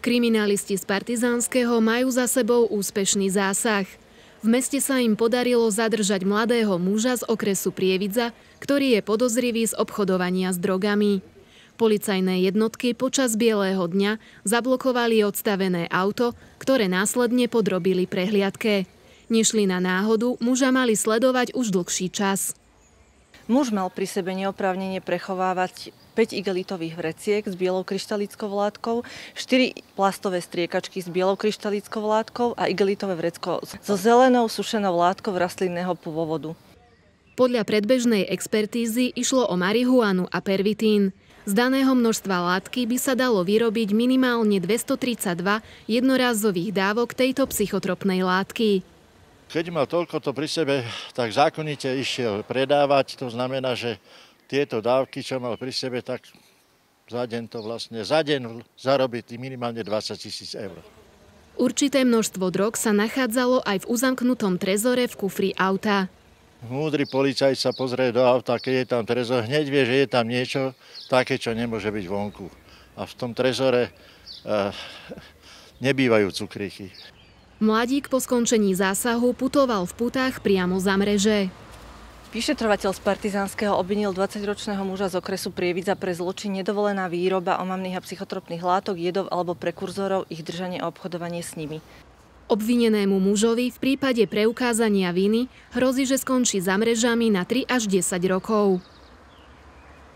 Kriminalisti z Partizánskeho majú za sebou úspešný zásah. V meste sa im podarilo zadržať mladého muža z okresu Prievidza, ktorý je podozrivý z obchodovania s drogami. Policajné jednotky počas bieleho dňa zablokovali odstavené auto, ktoré následne podrobili prehliadke. Nešli na náhodu, muža mali sledovať už dlhší čas. Muž mal pri sebe neoprávnene prechovávať 5 igelitových vreciek s bielou kryštalickou látkou, 4 plastové striekačky s bielou kryštalickou látkou a igelitové vrecko so zelenou sušenou látkou rastlinného pôvodu. Podľa predbežnej expertízy išlo o marihuanu a pervitín. Z daného množstva látky by sa dalo vyrobiť minimálne 232 jednorázových dávok tejto psychotropnej látky. Keď mal toľkoto pri sebe, tak zákonite išiel predávať. To znamená, že tieto dávky, čo mal pri sebe, tak za deň zarobí minimálne 20 000 eur. Určité množstvo drog sa nachádzalo aj v uzamknutom trezore v kufri auta. Múdry policajt sa pozrie do auta, keď je tam trezor, hneď vie, že je tam niečo také, čo nemôže byť vonku. A v tom trezore nebývajú cukríky. Mladík po skončení zásahu putoval v putách priamo za mreže. Vyšetrovateľ z Partizánskeho obvinil 20-ročného muža z okresu Prievidza pre zločin nedovolená výroba omamných a psychotropných látok, jedov alebo prekurzorov, ich držanie a obchodovanie s nimi. Obvinenému mužovi v prípade preukázania viny hrozí, že skončí za mrežami na 3 až 10 rokov.